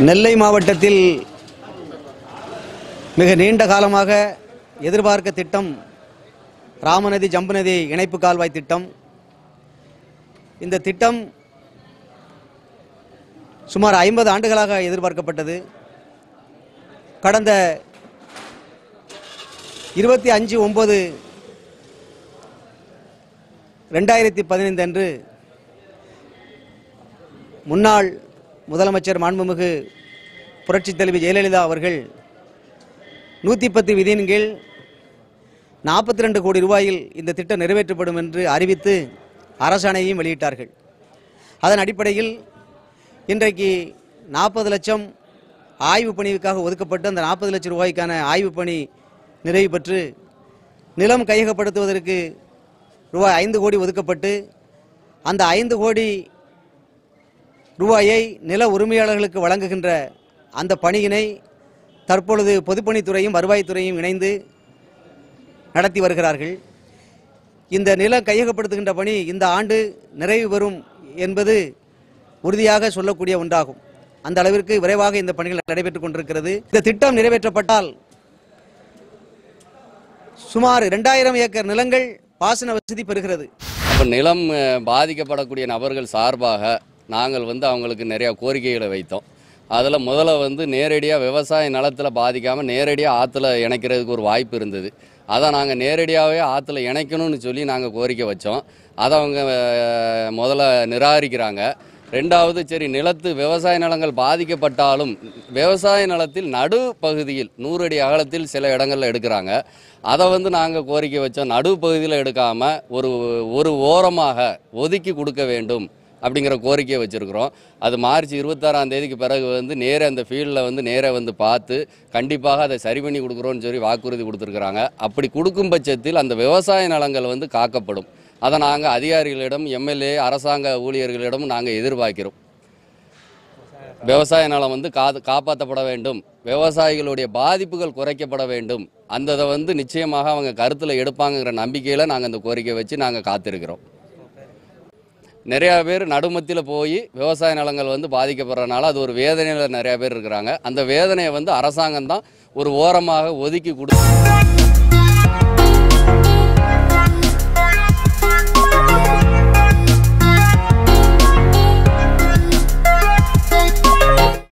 நெல்லை மாவட்டத்தில் மிக நீண்ட காலமாக எதிர்பார்க்க திட்டம் ராமநதி ஜம்புநதி இணைப்பு கால்வாய் திட்டம். இந்த திட்டம் சுமார் 50 ஆண்டுகளாக எதிர்பார்க்கப்பட்டது. கடந்த 25/9/2015 அன்று முன்னாள் முதலமைச்சர் மாண்புமிகு புரட்சித் தலைவி ஜெயலலிதா அவர்கள் 110 விதியின் கீழ் 42 கோடி ரூபாயில் இந்த திட்டம் நிறைவேற்றப்படும் என்று அறிவித்து அரசாணையையும் வெளியிட்டார்கள். அதன் அடிப்படையில் இன்றைக்கு 40 லட்சம் ஆய்வு பணிக்காக ஒதுக்கப்பட்டு அந்த 40 லட்சம் ரூபாய்க்கான ஆய்வு பணி நிறைவு பெற்று நிலம் கையகப்படுத்துவதற்கு ரூபாய் 5 கோடி ஒதுக்கப்பட்டு அந்த 5 கோடி ரூபாயை நில உரிமையாளர்களுக்கு வழங்குகின்ற அந்த பணியினை தற்பொழுது பொதுப்பணித்துறையும் வருவாய்த்துறையும் இணைந்து நடத்தி வருகிறார்கள். இந்த நிலம் கையகப்படுத்துகின்ற பணி இந்த ஆண்டு நிறைவு பெறும் என்பது உறுதியாக சொல்லக்கூடிய ஒன்றாகும். அந்த அளவிற்கு விரைவாக இந்த பணிகள் நடைபெற்றுக் கொண்டிருக்கிறது. இந்த திட்டம் நிறைவேற்றப்பட்டால் சுமார் 2000 ஏக்கர் நிலங்கள் பாசன வசதி பெறுகிறது. அப்போ நிலம் பாதிக்கப்படக்கூடிய நபர்கள் சார்பாக நாங்கள் அவங்களுக்கு நிறையா கோரிக்கைகளை வைத்தோம். அதில் முதல்ல நேரடியாக விவசாய நிலத்தில் பாதிக்காமல் நேரடியாக ஆற்றுல இணைக்கிறதுக்கு ஒரு வாய்ப்பு இருந்தது. அதை நாங்கள் நேரடியாகவே ஆற்றுல இணைக்கணும்னு சொல்லி நாங்கள் கோரிக்கை வச்சோம். அதை அவங்க முதல்ல நிராகரிக்கிறாங்க. ரெண்டாவது, சரி நிலத்து விவசாய நிலங்கள் பாதிக்கப்பட்டாலும் விவசாய நிலத்தில் நடு பகுதியில் 100 அடி அகலத்தில் சில இடங்களில் எடுக்கிறாங்க. அதை நாங்கள் கோரிக்கை வச்சோம். நடு பகுதியில் எடுக்காமல் ஒரு ஓரமாக ஒதுக்கி கொடுக்க வேண்டும் அப்படிங்கிற கோரிக்கையை வச்சுருக்கிறோம். அது மார்ச் 26ஆம் தேதிக்கு பிறகு நேராக அந்த ஃபீல்டில் நேராக பார்த்து கண்டிப்பாக அதை சரி பண்ணி கொடுக்குறோன்னு சொல்லி வாக்குறுதி கொடுத்துருக்குறாங்க. அப்படி கொடுக்கும் பட்சத்தில் அந்த விவசாய நிலங்கள் காக்கப்படும். அதை நாங்கள் அதிகாரிகளிடம், எம்எல்ஏ, அரசாங்க ஊழியர்களிடம் நாங்கள் எதிர்பார்க்கிறோம். விவசாய நிலம் காப்பாற்றப்பட வேண்டும், விவசாயிகளுடைய பாதிப்புகள் குறைக்கப்பட வேண்டும். அந்த நிச்சயமாக அவங்க கருத்தில் எடுப்பாங்கிற நம்பிக்கையில் நாங்கள் அந்த கோரிக்கை வச்சு நாங்கள் காத்திருக்கிறோம். நிறையா பேர் நடுமத்தியில் போய் விவசாய நிலங்கள் பாதிக்கப்படுறதுனால அது ஒரு வேதனையில் நிறையா பேர் இருக்கிறாங்க. அந்த வேதனையை அரசாங்கம் தான் ஒரு ஓரமாக ஒதுக்கி கொடுத்து